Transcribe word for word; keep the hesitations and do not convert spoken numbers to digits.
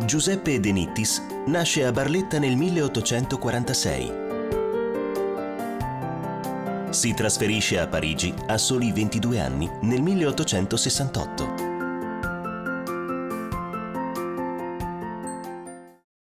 Giuseppe De Nittis nasce a Barletta nel milleottocentoquarantasei. Si trasferisce a Parigi a soli ventidue anni nel milleottocentosessantotto.